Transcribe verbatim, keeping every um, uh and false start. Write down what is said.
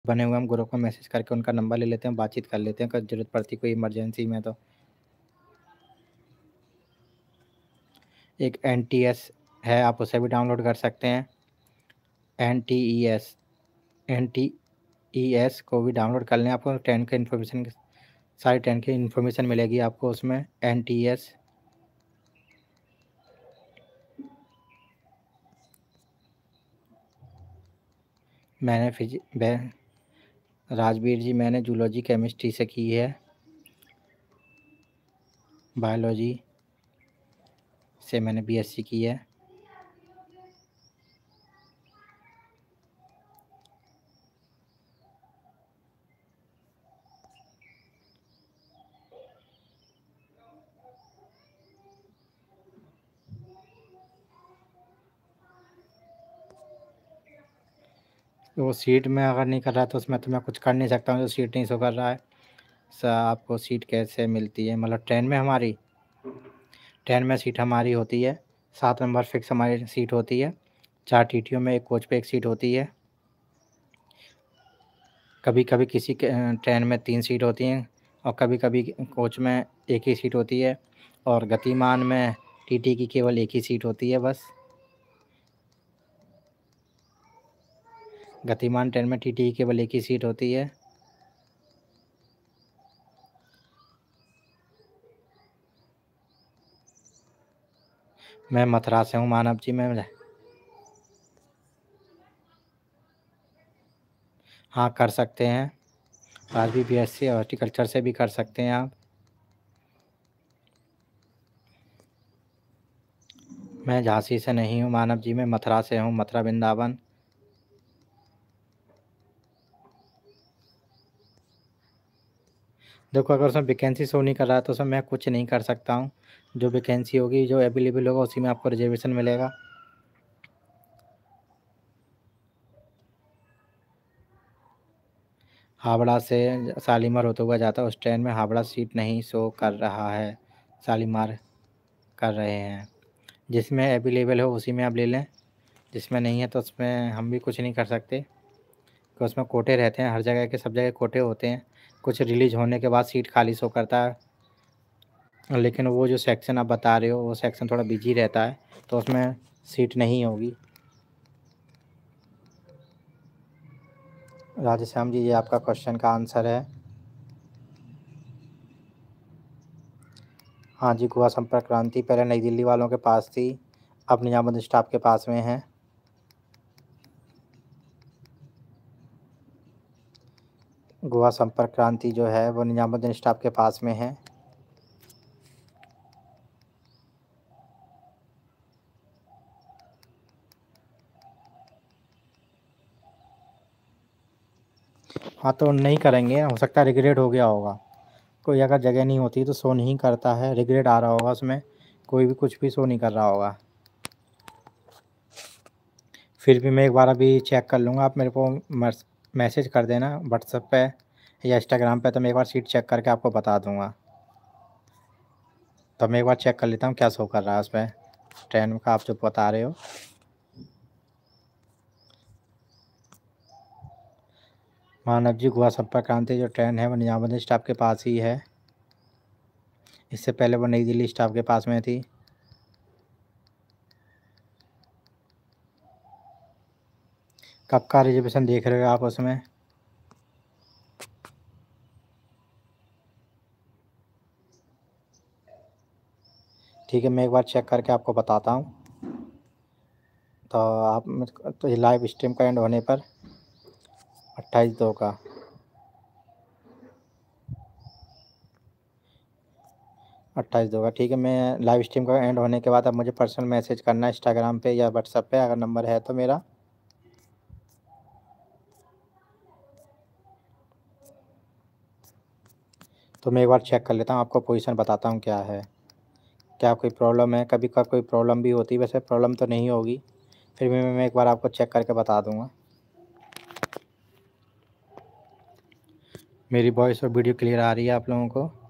बने हुए हम ग्रुप में मैसेज करके उनका नंबर ले लेते हैं, बातचीत कर लेते हैं, अगर ज़रूरत पड़ती कोई इमरजेंसी में तो। एक एन टी एस है, आप उसे भी डाउनलोड कर सकते हैं। N T E S N T E S को भी डाउनलोड कर लें, आपको टेन के इन्फॉर्मेशन सारी टेन की इन्फॉर्मेशन मिलेगी आपको उसमें। एन टी एस मैंने फिजि राजवीर जी मैंने जूलॉजी केमिस्ट्री से की है, बायोलॉजी से मैंने बी एस सी की है। तो वो सीट में अगर नहीं कर रहा तो उसमें तो मैं कुछ कर नहीं सकता हूँ, जो सीट नहीं शो कर रहा है। सर आपको सीट कैसे मिलती है, मतलब ट्रेन में? हमारी ट्रेन में सीट हमारी होती है, सात नंबर फिक्स हमारी सीट होती है। चार टीटियों में एक कोच पे एक सीट होती है। कभी कभी किसी के ट्रेन में तीन सीट होती हैं और कभी कभी कोच में एक ही सीट होती है, और गतिमान में टीटी की केवल एक ही सीट होती है बस। गतिमान ट्रेन में टीटी की केवल एक ही सीट होती है। मैं मथुरा से हूँ मानव जी। मैं हाँ कर सकते हैं, आज भी बी एस सी हॉर्टिकल्चर से भी कर सकते हैं आप। मैं झांसी से नहीं हूँ मानव जी, मैं मथुरा से हूँ, मथुरा वृंदावन। देखो अगर उसमें वैकेंसी शो नहीं कर रहा है तो उसमें मैं कुछ नहीं कर सकता हूँ। जो वैकेंसी होगी, जो अवेलेबल होगा, उसी में आपको रिजर्वेशन मिलेगा। हावड़ा से शालीमार होते हुए जाता है, उस ट्रेन में हावड़ा सीट नहीं शो कर रहा है, शालीमार कर रहे हैं। जिसमें अवेलेबल हो उसी में आप ले लें, जिसमें नहीं है तो उसमें हम भी कुछ नहीं कर सकते, कि उसमें कोटे रहते हैं, हर जगह के सब जगह कोटे होते हैं। कुछ रिलीज़ होने के बाद सीट खाली शो करता है, लेकिन वो जो सेक्शन आप बता रहे हो वो सेक्शन थोड़ा बिजी रहता है, तो उसमें सीट नहीं होगी। राधेश्याम जी, ये आपका क्वेश्चन का आंसर है। हाँ जी, गोवा संपर्क क्रांति पहले नई दिल्ली वालों के पास थी, अब निजामुद्दीन स्टाफ के पास में है। गोवा संपर्क क्रांति जो है वो निजामुद्दीन स्टाफ के पास में है। हाँ तो नहीं करेंगे, हो सकता है रिग्रेड हो गया होगा। कोई अगर जगह नहीं होती तो शो नहीं करता है, रिग्रेड आ रहा होगा उसमें, कोई भी कुछ भी शो नहीं कर रहा होगा। फिर भी मैं एक बार अभी चेक कर लूँगा, आप मेरे को मैसेज कर देना व्हाट्सएप पे या इंस्टाग्राम पे, तो मैं एक बार सीट चेक करके आपको बता दूँगा। तो मैं एक बार चेक कर लेता हूँ क्या शो कर रहा है उसमें, ट्रेन का आप जो बता रहे हो। मानव जी, गोवा संपर्क क्रांति जो ट्रेन है वो निजामुद्दीन स्टाफ के पास ही है, इससे पहले वो नई दिल्ली स्टाफ के पास में थी। कब का रिजर्वेशन देख रहे हो आप उसमें? ठीक है, मैं एक बार चेक करके आपको बताता हूँ। तो आप तो ये लाइव स्ट्रीम का एंड होने पर अट्ठाईस दो का अट्ठाईस दो का ठीक है, मैं लाइव स्ट्रीम का एंड होने के बाद अब मुझे पर्सनल मैसेज करना है इंस्टाग्राम पे या व्हाट्सएप पे, अगर नंबर है तो मेरा। तो मैं एक बार चेक कर लेता हूँ, आपको पोजीशन बताता हूँ क्या है, क्या कोई प्रॉब्लम है। कभी कभी कोई प्रॉब्लम भी होती है, वैसे प्रॉब्लम तो नहीं होगी, फिर भी मैं एक बार आपको चेक करके बता दूँगा। मेरी वॉइस और वीडियो क्लियर आ रही है आप लोगों को?